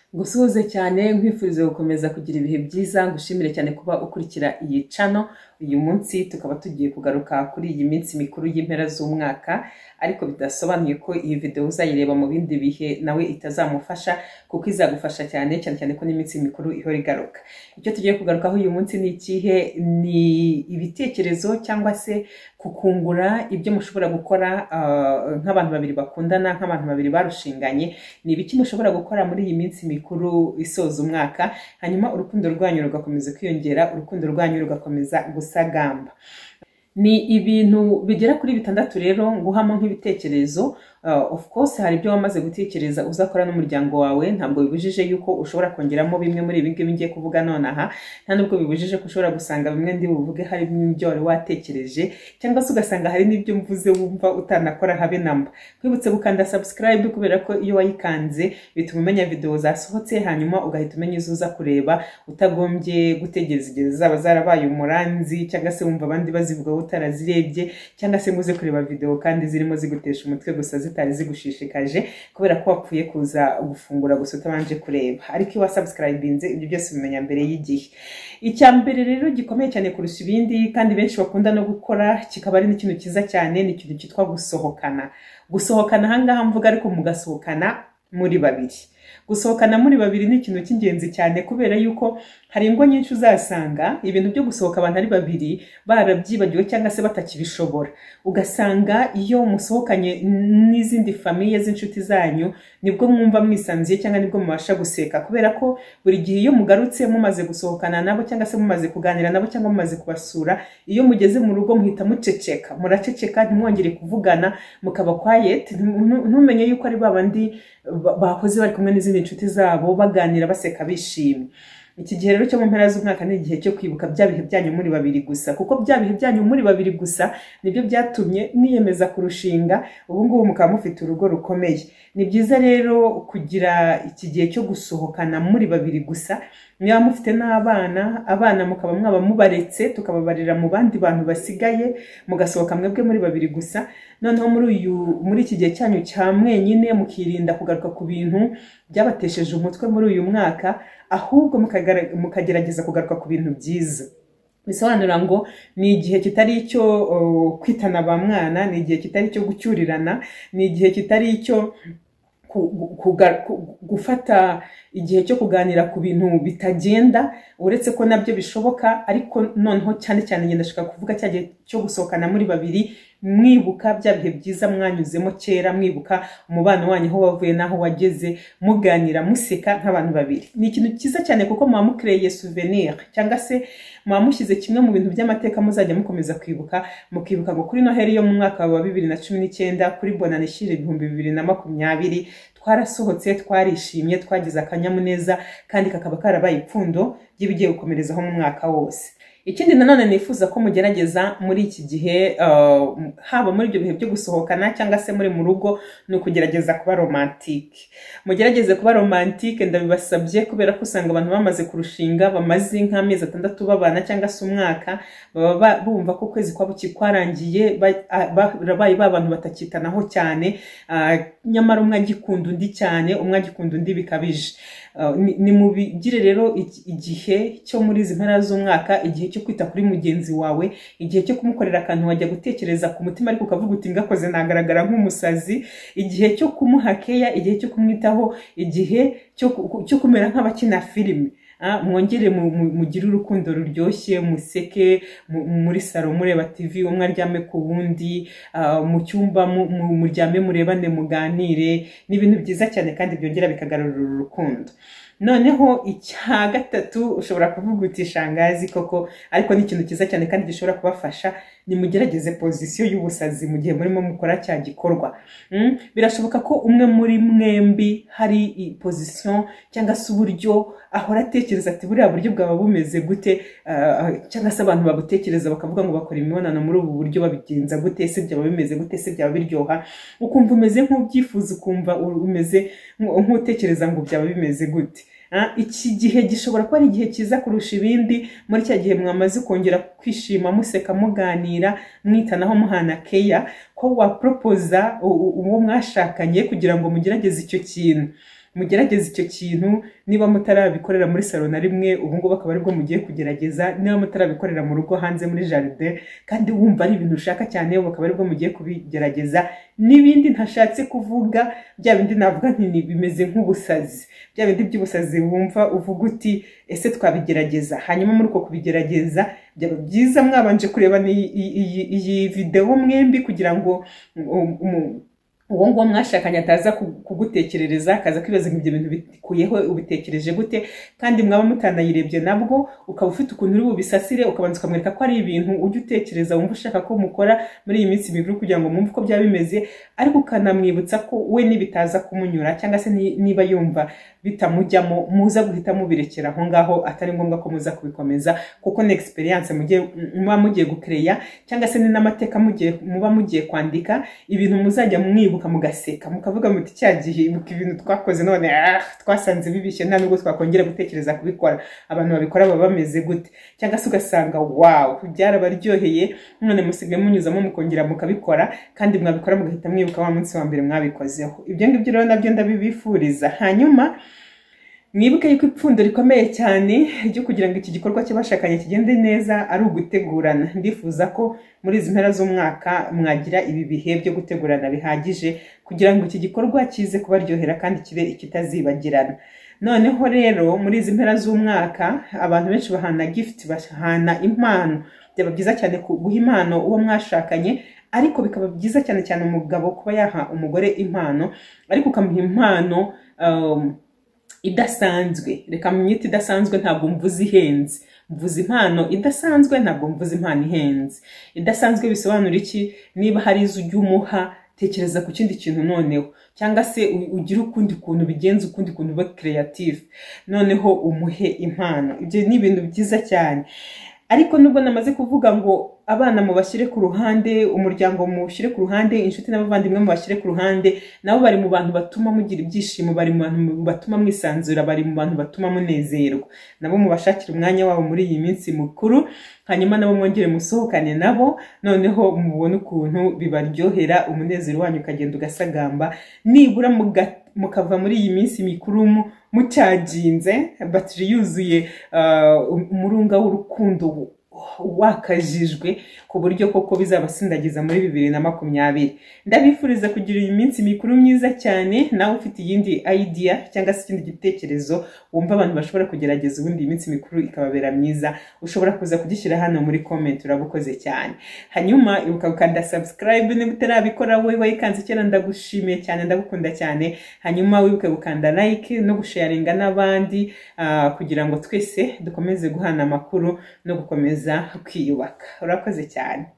Gusuhuze cyane nkwifuriza gukomeza kugira ibihe byiza, ngushimire cyane kuba ukurikira iyi channel. Uyu munsi tukaba tugiye kugaruka kuri iyi minsi mikuru y'impera z'umwaka, ariko bidasobanuye ko iyi video uzayireba mu bindi bihe nawe itazamufasha, kuko izagufasha cyane cyane ko n'iminsi mikuru ihora igaruka. Icyo tugiye kugarukaho uyu munsi ni ikihe? Ni ibitekerezo cyangwa se kukungura ibyo mushobora gukora nk'abantu babiri bakundana, nk'abantu babiri barushinganye. Ni ibiki mushobora gukora muri iyi minsi mikuru isoza umwaka, hanyuma urukundo rwanyu rugakomeza kwiyongera, urukundo rwanyu rugakomeza gusagamba. Ni ibintu bigera kuri 6 rero nguhamo nk'ibitekerezo. Of course hari ibyo wamaze gutekereza uzakora n'umuryango wawe, ntabwo bibujije yuko ushobora kongeramo bimwe muri ibi ngibi ngiye kuvuga nonaha, nta nubwo bibujije ko ushobora gusanga bimwe ndi buvuge hari ibyo wari watekereje, cyangwa se ugasanga hari n'ibyo mvuze wumva utanakora habe namba. Kwibutse gukanda subscribe, kubera ko iyo wayikanze bituma umenya video zasohotse, hanyuma ugahita umenya izo uza kureba utagombye gutegereza igihe zaba zarabaye umuranzi, cyangwa se wumva abandi bazivuga utarazirebye, cyangwa se muze kureba video kandi zirimo zigutesha umutwe gusa zitari zigushishikaje kubera ko wapfuye kuza gufungura gusa utabanje kureba. Ariko iyo wasubscribinze ibyo byose bimenya mbere y'igihe. Icya mbere rero gikomeye cyane kurusha ibindi kandi benshi bakunda no gukora, kikaba ari n'ikintu kiza cyane, ni ikintu cyitwa gusohokana. Gusohokana ahangaha mvuga ariko mugasohokana muri babiri. Gusohokana muri babiri ni ikintu cy'ingenzi cyane, kubera yuko hari ingo nyinshi uzasanga ibintu byo gusohoka abantu ari babiri barabyibagiwe cyangwa se batakibishobora. Ugasanga iyo musohokanye n'izindi famiye z'inshuti zanyu nibwo mwumva mwisanziye cyangwa nibwo mubasha guseka, kubera ko buri gihe iyo mugarutse mumaze gusohokana nabo cyangwa se mumaze kuganira nabo cyangwa mumaze kubasura, iyo mugeze mu rugo muhita muceceka, muraceceka ntimwongere kuvugana, mukaba quiet, ntumenye yuko ari babandi bakoze bari kumwe n'izindi inshuti zabo baganira baseka bishimye. Iki gihe rero cyo mu mpera z'umwaka ni igihe cyo kwibuka bya bihe byanyu muri babiri gusa, kuko bya bihe byanyu muri babiri gusa nibyo byatumye niyemeza kurushinga, ubu ngubu mukaba mufite urugo rukomeye. Ni byiza rero kugira iki gihe cyo gusohokana muri babiri gusa. Niba mufite n'abana, abana mukaba mwaba mubaretse tukababarira mu bandi bantu basigaye, mugasohoka mwebwe muri babiri gusa. Noneho muri iki gihe cyanyu cya mwenyine mukirinda kugaruka ku bintu byabatesheje umutwe muri uyu mwaka, ahubwo mukagerageza kugaruka ku bintu byiza. Bisobanura ngo ni igihe kitari icyo kwitana ba mwana, ni igihe kitari icyo gucyurirana, ni igihe kitari icyo gufata igihe cyo kuganira ku bintu bitagenda, uretse ko nabyo bishoboka, ariko noneho cyane cyane ngenda ndashaka kuvuga cya gihe cyo gusohokana muri babiri, mwibuka bya bihe byiza mwanyuzemo kera, mwibuka umubano wanyu aho wavuye naho wageze, muganira museka nk'abantu babiri. Ni ikintu cyiza cyane kuko muba mukreye souvenir, cyangwa se muba mushyize kimwe mu bintu by'amateka muzajya mukomeza kwibuka, mukibuka ngo kuri Noheli yo mu mwaka wa 2019, kuri Bonanishire 2020 twarasohotse, twarishimye, twagize akanyamuneza, kandi kakaba karabaye ipfundo ry'ibigiye gukomerezaho mu mwaka wose. Ikindi nanone nifuza ko mugerageza muri iki gihe, haba muri ibyo bihe byo gusohokana cyangwa se muri mu rugo, ni ukugerageza kuba romantique. Mugerageze kuba romantique, ndabibasabye, kubera ko usanga abantu bamaze kurushinga, bamaze nk'amezi 6 babana cyangwa se umwaka, baba bumva ko kwezi kwabo kikwarangiye, barabaye babantu batakitanaho cyane, nyamara umwe agikunda undi cyane, umwe agikunda undi bikabije. Ni mubigire rero igihe cyo muri izi mpera z'umwaka, igihe cyo kwita kuri mugenzi wawe, igihe cyo kumukorera akantu wajya gutekereza ku mutima ariko ukavuga uti ngakoze nagaragara nk'umusazi, igihe cyo kumuha keya, igihe cyo kumwitaho, igihe cyo kumera nk'abakina filime. Mwongere mugire urukundo ruryoshye, museke muri salo mureba TV, umwe aryame ku wundi, mu cyumba muryame murebane muganire. Ni ibintu byiza cyane kandi byongera bikagarurira urukundo. Noneho icya gatatu ushobora kuvuga uti shangazi koko, ariko ni ikintu cyiza cyane kandi gishobora kubafasha, ni mugerageze position y'ubusazi mu gihe murimo mukora cya gikorwa. Birashoboka ko umwe muri mwembi hari position cyangwa se uburyo ahora atekereza ati buriya buryo bwaba bumeze gute, cyangwa se abantu babutekereza bakavuga ngo bakora imibonano muri ubu buryo babigenza gute, se byaba bimeze gute, se byaba biryoha, ukumva umeze nk'ubyifuza, ukumva umeze nk'utekereza ngo byaba bimeze gute. Iki gihe gishobora kuba ari igihe cyiza kurusha ibindi, muri cya gihe mwamaze kongera kwishima, museka, muganira, mwitanaho, muhana keya, ko wapropoza uwo mwashakanye kugira ngo mugerageze icyo kintu. mugerageze icyo kintu. Niba mutarabikorera muri salon na rimwe, ubu ngubu akaba aribwo mugiye kugerageza. Niba mutarabikorera mu rugo hanze muri jardin kandi wumva ari ibintu ushaka cyane, ubu akaba aribwo mugiye kubigerageza. N'ibindi ntashatse kuvuga, bya bindi navuga nti bimeze nk'ubusazi, bya bindi by'ubusazi wumva uvuga uti ese twabigerageza. Hanyuma muri uko kubigerageza byaba byiza mwabanje kureba iyi video mwembi kugira ngo uwo ngo mwashakanye ataza kugutekerereza, akaza kwibaza ibyo bintu bikuyeho ubitekereje gute, kandi mwaba mutanayirebye nabwo ukaba ufite ukuntu uri bubisasire, ukabanza ukamwereka ko ari ibintu ujye utekereza wumva ushaka ko mukora muri iyi minsi mikuru kugira ngo mwumve uko byaba bimeze, ariko ukanamwibutsa ko we nibitaza kumunyura cyangwa se niba yumva bitamujyamo muza guhita mubirekera aho ngaho, atari ngombwa ko muza kubikomeza, kuko ni experience muba mugiye gukereya cyangwa se ni n'amateka muba mugiye kwandika, ibintu muzajya mwibuka mugaseka mukavuga muti cyagihe ibuka ibintu twakoze none twasanze bibishye nta nubwo twakongera gutekereza kubikora, abantu babikora baba bameze gute, cyangwa se ugasanga wow byarabaryoheye none musigaye munyuzamo mukongera mukabikora, kandi mwabikora mugahita mwibuka wa munsi wa mbere mwabikozeho. Ibyo ngibyo rero nabyo ndabibifuriza. Hanyuma mwibuke yuko ipfundo rikomeye cyane ryo kugira ngo iki gikorwa cy'abashakanye kigende neza ari ugutegurana. Ndifuza ko muri izi mpera z'umwaka mwagira ibi bihe byo gutegurana bihagije kugira ngo iki gikorwa kize kubaryohera kandi kibe ikitazibagirana. Noneho rero muri izi mpera z'umwaka abantu benshi bahana gift, bahana impano. Byaba byiza cyane guha impano uwo mwashakanye, ariko bikaba byiza cyane cyane umugabo kuba yaha umugore impano, ariko ukamuha impano idasanzwe. Reka mwite idasanzwe, ntabwo mvuze ihenze, mvuze impano idasanzwe, ntabwo mvuze impano ihenze. Idasanzwe bisobanura iki? Niba hari izo ujya umuha, tekereza ku kindi kintu noneho, cyangwa se ugira ukundi kuntu bigenza, ukundi kuntu uba creative, noneho umuhe impano. Ibyo ni ibintu byiza cyane. Ariko nubwo namaze kuvuga ngo abana mubashyire ku ruhande, umuryango mushyire ku ruhande, inshuti n'abavandimwe mubashyire ku ruhande, nabo bari mu bantu batuma mugira ibyishimo, bari mu bantu batuma mwisanzura, bari mu bantu batuma munezerwa. Nabo mubashakira umwanya wabo muri iyi minsi mukuru, hanyuma nabo mwongere musohokane nabo, noneho mubone ukuntu bibaryohera, umunezero wanyu ukagenda ugasagamba, nibura mukava muri iyi minsi mikuru mucyaginze, batiri yuzuye umurunga w'urukundo wakajijwe, ku buryo koko bizabasindagiza muri 2020. Ndabifuriza kugira iyi minsi mikuru myiza cyane. Nawe ufite iyindi idea cyangwa se ikindi gitekerezo wumva abantu bashobora kugerageza ubundi iyi minsi mikuru ikababera myiza, ushobora kuza kugishyira hano muri comment. Urabukoze cyane. Hanyuma ibuka gukanda subscribe niba utarabikora, wowe wayikanze cyane ndagushimiye cyane, ndagukunda cyane. Hanyuma wibuke gukanda like no gusharinga n'abandi, kugira ngo twese dukomeze guhana amakuru no gukomeza kwiyubaka. Urakoze cyane.